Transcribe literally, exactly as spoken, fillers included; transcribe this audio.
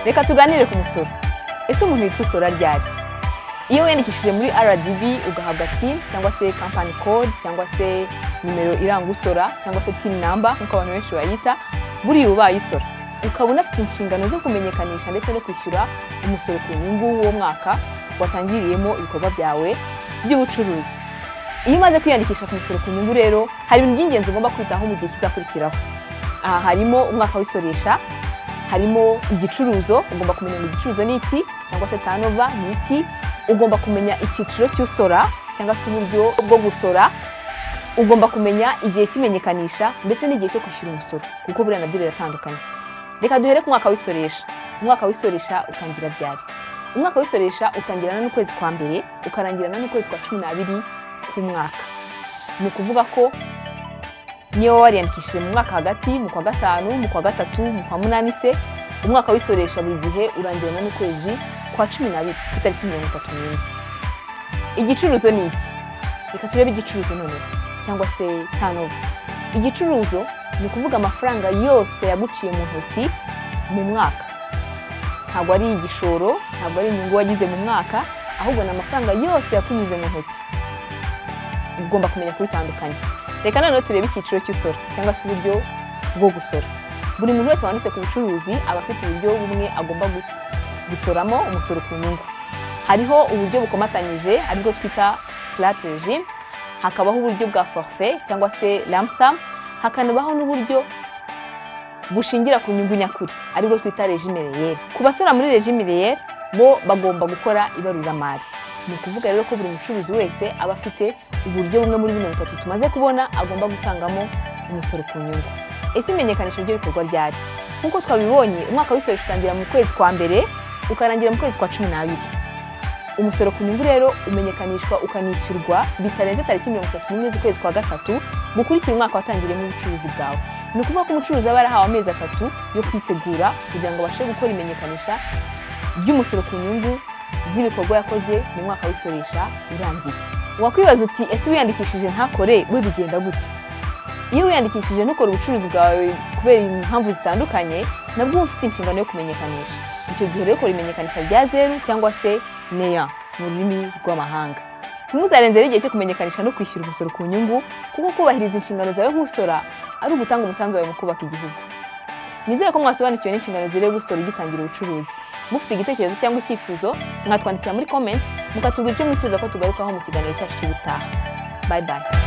Reka tuganire ku musoro. Ese umuntu yitwa isora ryari? Iyo wiyandikishije muri R D B ugahabwa T I N cyangwa se company code cyangwa se nimero iranga usora cyangwa se T I N number nkuko abantu benshi bayita, buri ubaye isora ukaba unafite inshingano zo kumenyekanisha ndetse no kwishyura umusoro ku nyungu w'uwo mwaka watangiriyemo ibikorwa byawe by'ubucuruzi. Iyo umaze kwiyandikisha ku musoro ku nyungu rero hari ibintu by'ingenzi ugomba kwitaho mu gihe kizakurikiraho. Aha harimo umwaka w'isoresha, harimo igicuruzo, ugomba kumenya ngo igicuruzo ni iki cyangwa se turnover ni iki, ugomba kumenya icyiciro cy'usora cyangwa se uburyo bwo gusora, ugomba kumenya igihe kimenyekanisha ndetse n'igihe cyo kwishyura umusoro kuko buriya nabyo biratandukanye. Reka duhere ku mwaka w'isoresha. Umwaka w'isoresha utangira ryari? Umwaka w'isoresha utangirana n'ukwezi kwa mbere ukarangirana n'ukwezi kwa cumi n'abiri ku mwaka. Ni ukuvuga ko niyo wariyandikishije mu mwaka hagati mu kwa gatanu, mu kwa gatatu, mu kwa munani se, umwaka w'isoresha buri gihe urangirana n'ukwezi kwa cumi n'abiri itariki mirongo itatu n'imwe. Igicuruzo ni iki? Reka turebe igicuruzo none cyangwa se turnover. Igicuruzo ni ukuvuga amafaranga yose yaguciye mu ntoki mu mwaka. Ntabwo ari igishoro, ntabwo ari inyungu wagize mu mwaka, ahubwo ni amafaranga yose yakunyuze mu ntoki. Ugomba kumenya kubitandukanya. Reka noneho turebe icyiciro cy'usora cyangwa se uburyo bwo gusora. Buri muntu wese wanditse ku bucuruzi aba afite uburyo bumwe agomba gusoramo umusoro ku nyungu. Hariho uburyo bukomatanyije aribwo twita flat regime, hakabaho uburyo bwa forfait cyangwa se lump sum, hakanabaho n'uburyo bushingira ku nyungu nyakuri aribwo twita regime réel. Ku basora muri regime réel bo bagomba gukora ibaruramari. Ni ukuvuga rero ko buri mucuruzi wese aba afite uburyo bumwe muri bino bitatu tumaze kubona agomba gutangamo umusoro ku nyungu. Ese imenyekanisha ryo rikorwa ryari? Nkuko twabibonye, umwaka w'isoresha utangira mu kwezi kwa mbere ukarangira mu kwezi kwa cumi n'abiri. Umusoro ku nyungu rero umenyekanishwa ukanishyurwa bitarenze tariki mirongo itatu n'imwe z'ukwezi kwa gatatu gukurikira umwaka watangiriyemo ubucuruzi bwawe. Ni ukuvuga ko umucuruzi aba yarahawe amezi atatu yo kwitegura kugira ngo abashe gukora imenyekanisha ry'umusoro ku nyungu z'ibikorwa yakoze mu mwaka w'isoresha urangiye. Wakwibaza uti ese wiyandikishije ntakore we bigenda gute? Iyo wiyandikishije ntukora ubucuruzi bwawe kubera impamvu zitandukanye, nabwo ufite inshingano yo kumenyekanisha. Icyo gihe rero ukora imenyekanisha rya zeru cyangwa se neya mu rurimi rw'amahanga. Ntimuzarenze igihe cyo kumenyekanisha no kwishyura umusoro ku nyungu kuko kubahiriza inshingano zawe nk'usora ari ugutanga umusanzu wawe mu kubaka igihugu. Nizere ko mwasobanukiwe n'inshingano zireba gusora ugitangira ubucuruzi. Mufite igitekerezo cyangwa icyifuzo mwatwandikira muri comments mukatubwira icyo mwifuza ko tugarukaho mu kiganiro cyacu cy'ubutaha. Bye bye.